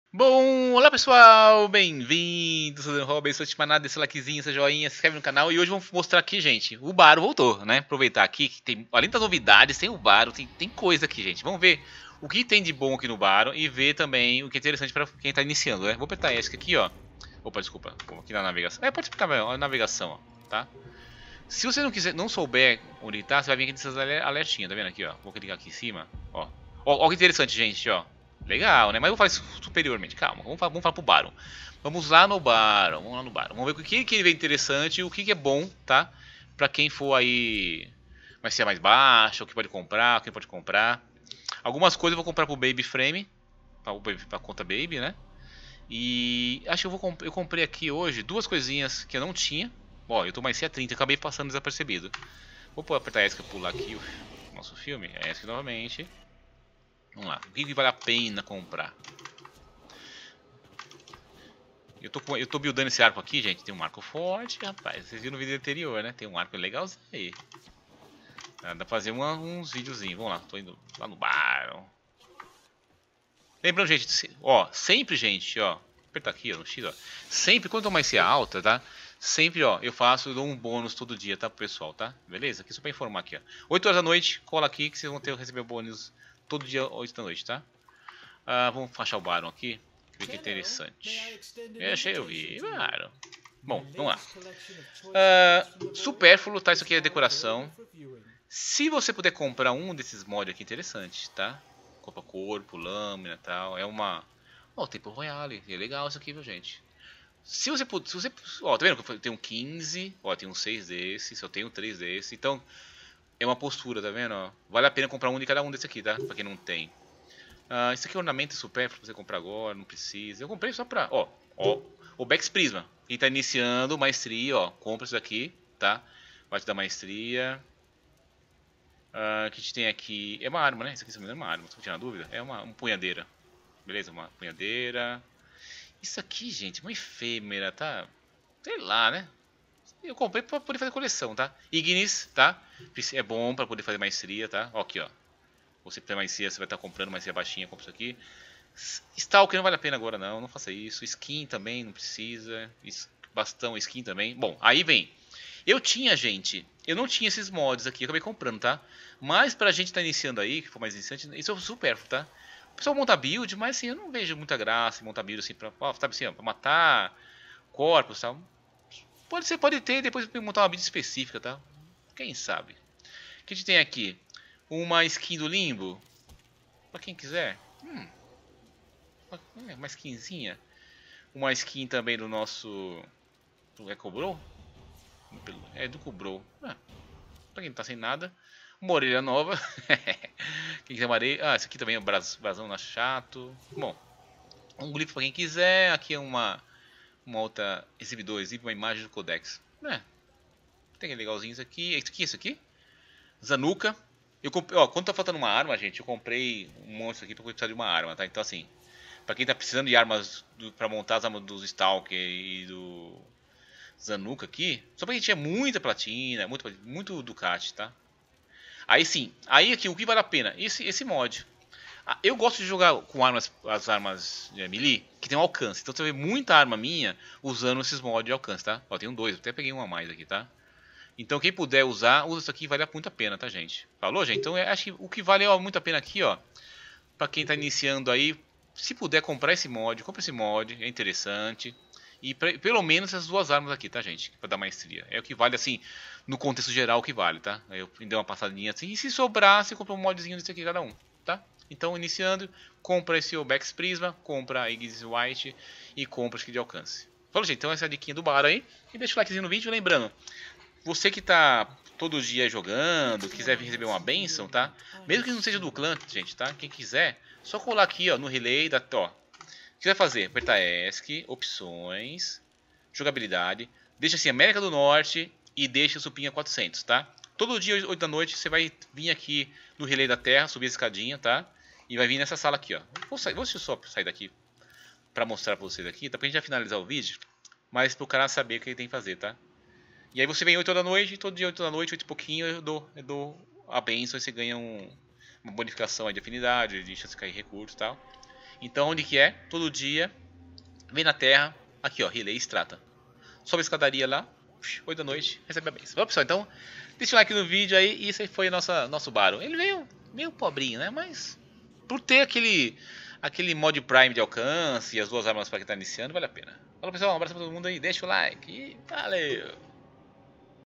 Bom, olá pessoal, bem-vindos, eu sou o Robin, sou Timanada, desse likezinho, esse joinha, se inscreve no canal e hoje vamos mostrar aqui, gente, o Baro voltou, né? Aproveitar aqui que tem, além das novidades, tem o Baro, tem coisa aqui, gente. Vamos ver o que tem de bom aqui no Baro e ver também o que é interessante para quem tá iniciando, né? Vou apertar ESC aqui, ó. Opa, desculpa, aqui na navegação. Pode explicar a navegação, ó, tá? Se você não souber onde tá, você vai vir aqui nessas alertinhas, tá vendo aqui, ó? Vou clicar aqui em cima, ó. Ó que interessante, gente, ó. Legal, né? Mas eu vou fazer isso superiormente. Calma, vamos falar pro Baron. Vamos lá no Baron. Vamos lá no Baron. Vamos ver o que ele vê interessante e o que é bom, tá? Pra quem for aí. Vai ser mais baixo, o que pode comprar, o que não pode comprar. Algumas coisas eu vou comprar pro Baby Frame. Pra conta Baby, né? E acho que eu comprei aqui hoje duas coisinhas que eu não tinha. Ó, eu tô mais C30, acabei passando desapercebido. Vou apertar ESC pra pular aqui o nosso filme. ESC novamente. Vamos lá. O que vale a pena comprar? Eu tô buildando esse arco aqui, gente. Tem um arco forte, rapaz. Vocês viram no vídeo anterior, né? Tem um arco legalzinho aí. Dá pra fazer uns videozinhos. Vamos lá, tô indo lá no bar. Lembrando, gente, ó, sempre, gente, ó. Apertar aqui, ó, no X, ó. Sempre, quando a mais ser alta, tá? Sempre, ó, eu dou um bônus todo dia, tá, pro pessoal, tá? Beleza? Aqui só pra informar aqui, ó. 8 horas da noite, cola aqui que vocês vão receber o bônus todo dia, 8 da noite, tá? Vamos achar o Baron aqui. Ver que interessante. Eu vi, Baron. Bom, vamos lá. Supérfluo, tá? Isso aqui é decoração. Se você puder comprar um desses mods aqui, interessante, tá? Copa corpo, lâmina e tal. É uma... Ó, Temple Royale. É legal isso aqui, viu, gente? Se você... Ó, tá vendo que eu tenho 15. Ó, tem um 6 desse. Só tenho 3 desse. Então, é uma postura, tá vendo? Ó, vale a pena comprar um de cada um desse aqui, tá? Pra quem não tem. Isso aqui é ornamento supérfluo pra você comprar agora, não precisa. Eu comprei só pra... Ó, o Bex Prisma. Quem tá iniciando, maestria, ó. Compra isso daqui, tá? Vai te dar maestria. O que a gente tem aqui... É uma arma, né? Isso aqui, se não me engano, é uma arma. Se não tinha dúvida. É uma punhadeira. Beleza, uma punhadeira. Isso aqui, gente, uma efêmera, tá? Sei lá, né? Eu comprei pra poder fazer coleção, tá? Ignis, tá? É bom pra poder fazer maestria, tá? Ó, aqui, ó. Você tem maestria, você vai estar comprando maestria baixinha, compra isso aqui. Stalker não vale a pena agora não, não faça isso. Skin também não precisa. Bastão, skin também. Bom, aí vem. Eu tinha, gente, eu não tinha esses mods aqui, eu acabei comprando, tá? Mas pra gente tá iniciando aí, que for mais iniciante, isso é supérfluo, tá? O pessoal monta build, mas assim, eu não vejo muita graça em montar build assim pra, ó, sabe assim, ó, pra matar corpos e tal. Pode ter, depois montar uma build específica, tá? Quem sabe? O que a gente tem aqui? Uma skin do Limbo. Pra quem quiser. Uma skinzinha. Uma skin também do nosso... Do Ecobrol? É do Cobrol. Pra quem não tá sem nada. Uma orelha nova. Quem quiser uma orelha... esse aqui também é um brasão na chato. Bom, um glifo pra quem quiser. Aqui é uma outra exibidor. Exibe uma imagem do Codex. Tem legalzinho isso aqui. Isso aqui? Zanuka. Eu comprei, ó, quando tá faltando uma arma, gente, eu comprei um monstro aqui pra precisar de uma arma, tá? Então assim, pra quem tá precisando de armas pra montar as armas dos Stalker e do Zanuka aqui, só pra quem tinha muita platina, muito Ducati, tá? Aí sim, aí aqui o que vale a pena? Esse mod. Eu gosto de jogar com as armas melee que tem um alcance. Então você vê muita arma minha usando esses mods de alcance, tá? Ó, tem dois, eu até peguei um a mais aqui, tá? Então quem puder usar, usa isso aqui, vale muito a pena, tá, gente? Falou, gente? Então acho que o que vale muito a pena aqui, ó, pra quem tá iniciando aí, se puder comprar esse mod, compra esse mod, é interessante. E pelo menos essas duas armas aqui, tá, gente? Pra dar maestria. É o que vale, assim, no contexto geral, o que vale, tá? Eu dei uma passadinha assim, e se sobrar, você compra um modzinho desse aqui cada um, tá? Então, iniciando, compra esse Obex Prisma, compra a Ignis White e compra esse aqui de alcance. Falou, gente? Então essa é a diquinha do bar aí. E deixa o likezinho no vídeo, lembrando, você que tá todo dia jogando, quiser vir receber uma benção, tá? Mesmo que não seja do clã, gente, tá? Quem quiser, só colar aqui, ó, no relay da, ó. O que você vai fazer? Apertar ESC, opções, jogabilidade, deixa assim América do Norte e deixa o Supinha 400, tá? Todo dia 8 da noite você vai vir aqui no relay da Terra, subir a escadinha, tá? E vai vir nessa sala aqui, ó. Vou só sair daqui pra mostrar pra vocês aqui, tá? Pra gente já finalizar o vídeo, mas pro cara saber o que ele tem que fazer, tá? E aí você vem 8 da noite, todo dia 8 da noite, 8 e pouquinho, eu dou a benção e você ganha uma bonificação aí de afinidade, de chance de cair recurso e tal. Então onde que é? Todo dia. Vem na terra. Aqui ó, relay extrata. Sobe a escadaria lá. 8 da noite. Recebe a bênção. Bom pessoal, então deixa o like no vídeo aí. E esse aí foi nosso Baron. Ele veio meio pobrinho, né? Mas por ter aquele mod Prime de alcance e as duas armas para quem tá iniciando, vale a pena. Falou pessoal, um abraço pra todo mundo aí. Deixa o like e valeu!